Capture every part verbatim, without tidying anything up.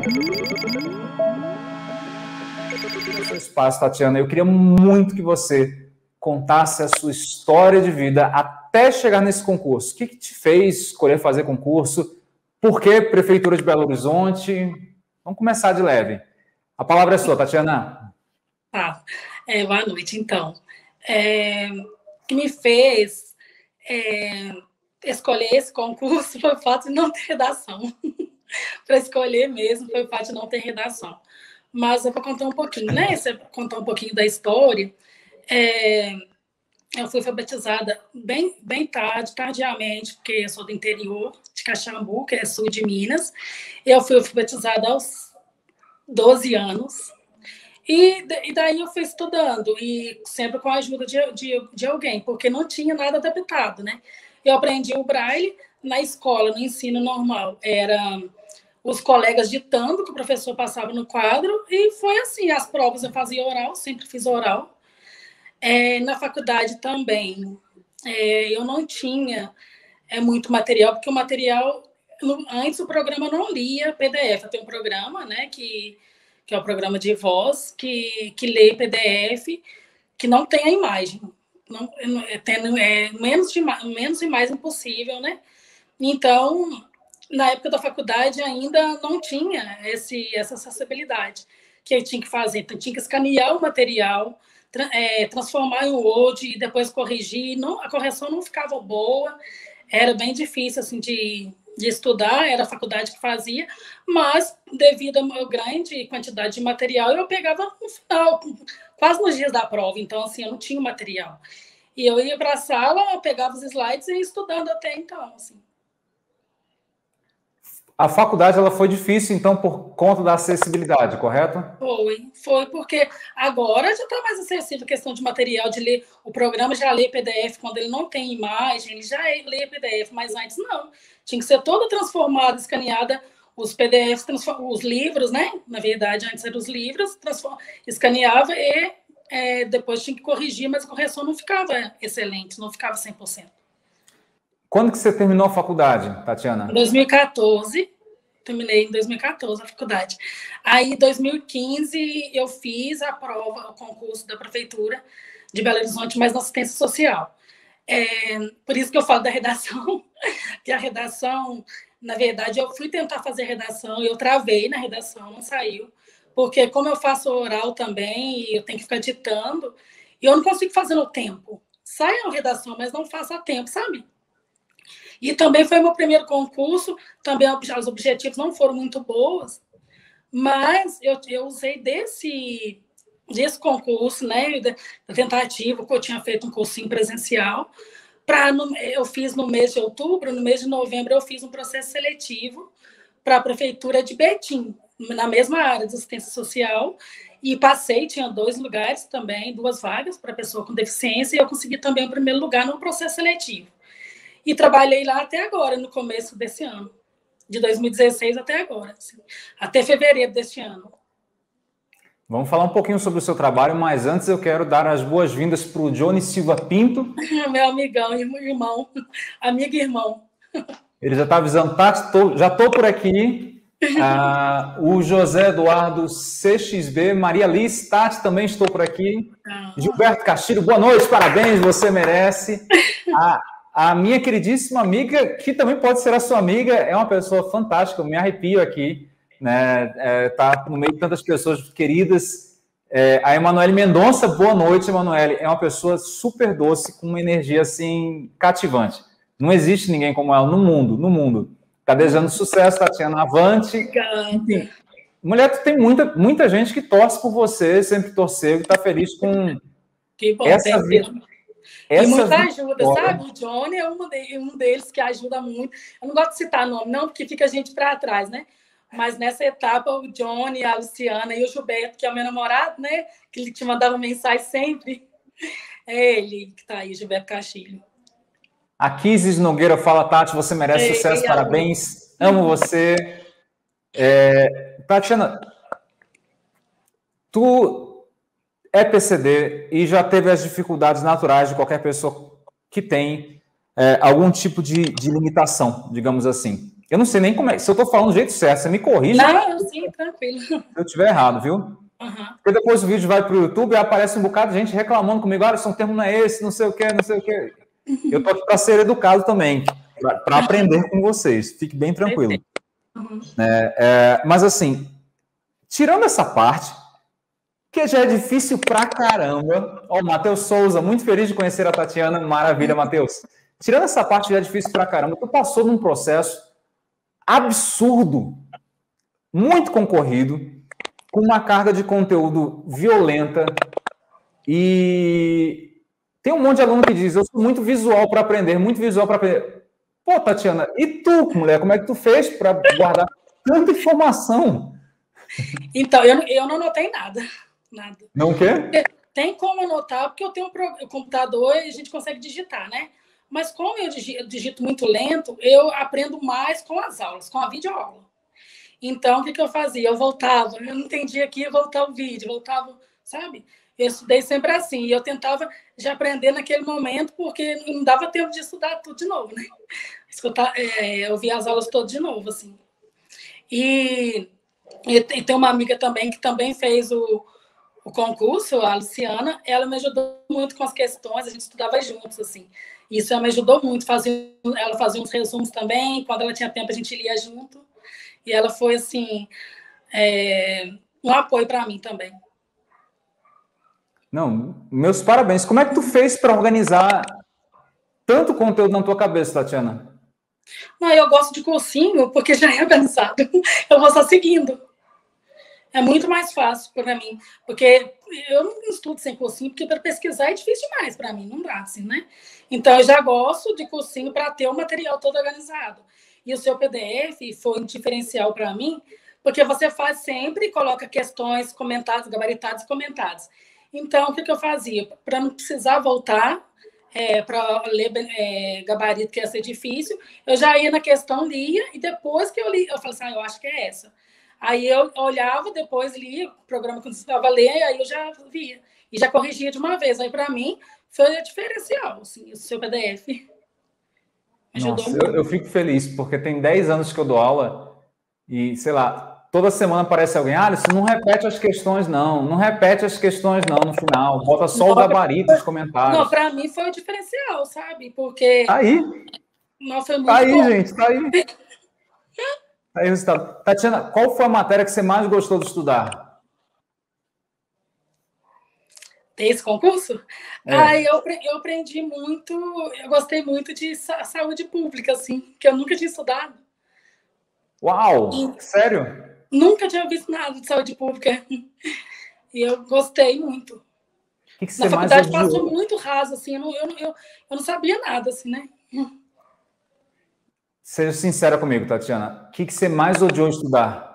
Seu espaço, Tatiana, eu queria muito que você contasse a sua história de vida até chegar nesse concurso. O que, que te fez escolher fazer concurso? Por que Prefeitura de Belo Horizonte? Vamos começar de leve. A palavra é sua, Tatiana. Tá. É, boa noite, então. É, o que me fez é, escolher esse concurso foi o fato de não ter redação. Para escolher mesmo foi o fato de não ter redação. Mas eu vou contar um pouquinho, né? Você contar um pouquinho da história. É, eu fui alfabetizada bem, bem tarde, tardiamente, porque eu sou do interior de Caxambu, que é sul de Minas. Eu fui alfabetizada aos doze anos. E, e daí eu fui estudando, e sempre com a ajuda de, de, de alguém, porque não tinha nada adaptado, né? Eu aprendi o braille na escola, no ensino normal. Era os colegas ditando, que o professor passava no quadro, e foi assim, as provas eu fazia oral, sempre fiz oral. É, na faculdade também, é, eu não tinha é, muito material, porque o material, no, antes o programa não lia P D F, eu tenho um programa, né, que, que é o programa de voz, que, que lê P D F, que não tem a imagem, não, é, tendo, é, menos, de, menos e mais impossível, né, então... Na época da faculdade ainda não tinha esse, essa acessibilidade que eu tinha que fazer. Então, tinha que escanear o material, tra é, transformar em Word e depois corrigir. Não, a correção não ficava boa, era bem difícil assim, de, de estudar, era a faculdade que fazia, mas devido à grande quantidade de material, eu pegava no final, quase nos dias da prova. Então, assim, eu não tinha o material. E eu ia para a sala, eu pegava os slides e ia estudando até então, assim. A faculdade ela foi difícil, então, por conta da acessibilidade, correto? Foi, foi porque agora já está mais acessível a questão de material, de ler. O programa já lê P D F quando ele não tem imagem, ele já lê P D F, mas antes não. Tinha que ser toda transformada, escaneada, os P D Fs, os livros, né? Na verdade, antes eram os livros, escaneava e é, depois tinha que corrigir, mas a correção não ficava excelente, não ficava cem por cento. Quando que você terminou a faculdade, Tatiana? Em dois mil e quatorze, terminei em dois mil e quatorze a faculdade. Aí, em dois mil e quinze, eu fiz a prova, o concurso da Prefeitura de Belo Horizonte, mas na assistência social. É, por isso que eu falo da redação, que a redação, na verdade, eu fui tentar fazer redação, eu travei na redação, não saiu, porque como eu faço oral também, eu tenho que ficar ditando, e eu não consigo fazer no tempo. Sai a redação, mas não faço a tempo, sabe? E também foi meu primeiro concurso, também os objetivos não foram muito bons, mas eu, eu usei desse, desse concurso, né, da tentativa, que eu tinha feito um cursinho presencial, pra, eu fiz no mês de outubro, no mês de novembro eu fiz um processo seletivo para a Prefeitura de Betim, na mesma área de assistência social, e passei, tinha dois lugares também, duas vagas para pessoa com deficiência, e eu consegui também o primeiro lugar no processo seletivo. E trabalhei lá até agora, no começo desse ano, de dois mil e dezesseis até agora, assim, até fevereiro deste ano. Vamos falar um pouquinho sobre o seu trabalho, mas antes eu quero dar as boas-vindas para o Johnny Silva Pinto. Meu amigão, irmão, amigo e irmão. Ele já está avisando, tá, tô, já estou por aqui. Ah, o José Eduardo C X B, Maria Liz, Tati, também estou por aqui. Ah. Gilberto Castilho, boa noite, parabéns, você merece. A, a minha queridíssima amiga, que também pode ser a sua amiga, é uma pessoa fantástica, eu me arrepio aqui, né? É, tá no meio de tantas pessoas queridas. É, a Emanuele Mendonça, boa noite, Emanuele. É uma pessoa super doce, com uma energia assim cativante. Não existe ninguém como ela no mundo, no mundo. Tá desejando sucesso, Tatiana, avante. Enfim, mulher, tu tem muita, muita gente que torce por você, sempre torceu e está feliz com que bom, essa vida. E muita ajuda, sabe? O Johnny é um, de, um deles que ajuda muito. Eu não gosto de citar nome, não, porque fica a gente para trás, né? Mas nessa etapa, o Johnny, a Luciana e o Gilberto, que é o meu namorado, né? Que ele te mandava mensagem sempre. É ele que está aí, Gilberto Castilho. A Kisis Nogueira fala, Tati, você merece Ei, sucesso, parabéns, amo você. É, Tatiana, tu é P C D e já teve as dificuldades naturais de qualquer pessoa que tem é, algum tipo de, de limitação, digamos assim. Eu não sei nem como é. Se eu estou falando do jeito certo, você me corrige. Não, sim, tranquilo. Se eu estiver errado, viu? Uhum. Porque depois o vídeo vai para o YouTube e aparece um bocado de gente reclamando comigo. Ah, o termo não é esse, não sei o que, não sei o que. Eu estou aqui para ser educado também, para aprender com vocês. Fique bem tranquilo. Uhum. É, é, mas assim, tirando essa parte, que já é difícil pra caramba. Ó, o Matheus Souza, muito feliz de conhecer a Tatiana. Maravilha, Matheus. Tirando essa parte, já é difícil pra caramba. Tu passou num processo absurdo, muito concorrido, com uma carga de conteúdo violenta. E tem um monte de aluno que diz, eu sou muito visual para aprender, muito visual para aprender. Pô, Tatiana, e tu, mulher, como é que tu fez para guardar tanta informação? Então, eu, eu não anotei nada. Nada. Não quer? Tem como anotar, porque eu tenho um computador e a gente consegue digitar, né? Mas como eu digito muito lento, eu aprendo mais com as aulas, com a videoaula. Então, o que, que eu fazia? Eu voltava, eu não entendia aqui, eu voltava o vídeo, voltava, sabe? Eu estudei sempre assim, e eu tentava já aprender naquele momento, porque não dava tempo de estudar tudo de novo, né? Escutar, é, eu via as aulas todas de novo, assim. E, e tem uma amiga também que também fez o, o concurso, a Luciana, ela me ajudou muito com as questões, a gente estudava juntos, assim. Isso ela me ajudou muito, fazia, ela fazia uns resumos também, quando ela tinha tempo a gente lia junto. E ela foi, assim, é, um apoio para mim também. Não, meus parabéns. Como é que tu fez para organizar tanto conteúdo na tua cabeça, Tatiana? Não, eu gosto de cursinho porque já é organizado. Eu vou só seguindo. É muito mais fácil para mim, porque eu não estudo sem cursinho, porque para pesquisar é difícil demais para mim, não dá assim, né? Então, eu já gosto de cursinho para ter o material todo organizado. E o seu P D F foi um diferencial para mim, porque você faz sempre e coloca questões comentadas, gabaritadas e comentadas. Então, o que, que eu fazia? Para não precisar voltar é, para ler é, gabarito, que ia ser difícil, eu já ia na questão, lia, e depois que eu li, eu falei assim, ah, eu acho que é essa. Aí eu olhava, depois lia o programa que eu precisava ler, aí eu já via. E já corrigia de uma vez. Aí, para mim, foi a diferencial, assim, o seu P D F. Nossa, eu, eu fico feliz, porque tem dez anos que eu dou aula e, sei lá, toda semana aparece alguém, ah, isso não repete as questões, não. Não repete as questões, não, no final. Bota só não, o gabarito nos comentários. Não, para mim foi o diferencial, sabe? Porque... Tá aí. Não, foi muito tá aí, bom. gente, tá aí. Tá aí o resultado. Tatiana, qual foi a matéria que você mais gostou de estudar? Esse concurso? É. Ah, eu, eu aprendi muito, eu gostei muito de saúde pública, assim, que eu nunca tinha estudado. Uau! E sério? Nunca tinha visto nada de saúde pública. E eu gostei muito. O que, que você Na mais faculdade odiou? passou muito raso, assim, eu não, eu, eu, eu não sabia nada, assim, né? Seja sincera comigo, Tatiana. O que, que você mais odiou estudar?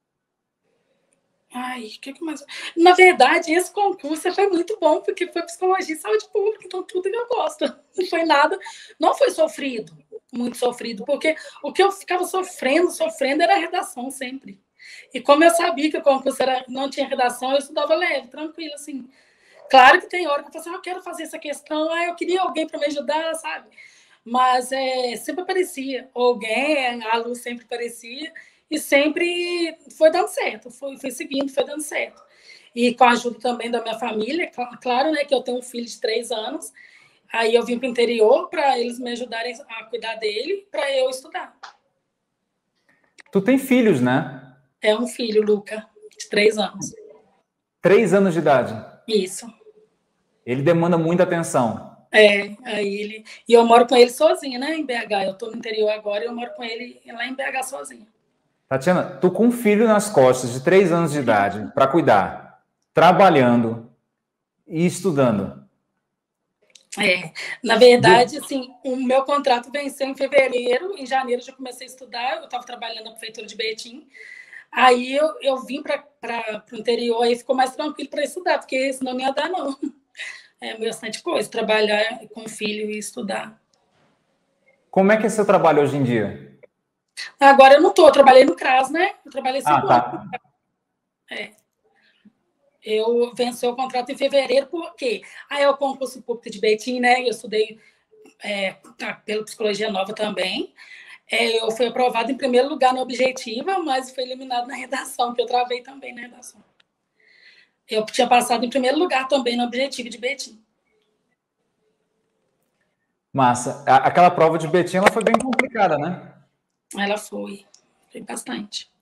Ai, o que, que mais... Na verdade, esse concurso foi muito bom, porque foi psicologia e saúde pública, então tudo que eu gosto. Não foi nada, não foi sofrido, muito sofrido, porque o que eu ficava sofrendo, sofrendo era a redação sempre. E como eu sabia que o concurso era, não tinha redação, eu estudava leve, tranquilo, assim. Claro que tem hora que eu falo assim, ah, eu quero fazer essa questão, ah, eu queria alguém para me ajudar, sabe? Mas é, sempre aparecia alguém, a Lu sempre aparecia, e sempre foi dando certo, foi, foi seguindo, foi dando certo. E com a ajuda também da minha família, claro, né, que eu tenho um filho de três anos, aí eu vim para o interior para eles me ajudarem a cuidar dele, para eu estudar. Tu tem filhos, né? É um filho, Luca, de três anos. Três anos de idade? Isso. Ele demanda muita atenção. É, aí ele... E eu moro com ele sozinha, né, em B H. Eu estou no interior agora e eu moro com ele lá em B H sozinha. Tatiana, tu com um filho nas costas de três anos de idade para cuidar, trabalhando e estudando. É, na verdade, assim, o meu contrato venceu em fevereiro, em janeiro eu já comecei a estudar, eu estava trabalhando na prefeitura de Betim, aí eu, eu vim para o interior, aí ficou mais tranquilo para estudar, porque senão não ia dar, não. É bastante coisa, trabalhar com o filho e estudar. Como é que é seu trabalho hoje em dia? Agora eu não estou, eu trabalhei no CRAS, né? Eu trabalhei cinco ah, tá. anos. É. Eu venci o contrato em fevereiro, por quê? Aí é o concurso público de Betim, né? Eu estudei é, pela Psicologia Nova também. É, eu fui aprovada em primeiro lugar na objetiva, mas fui eliminada na redação, que eu travei também na redação. Eu tinha passado em primeiro lugar também no objetivo de Betim. Massa. Aquela prova de Betim, ela foi bem complicada, né? Ela foi. Foi bastante.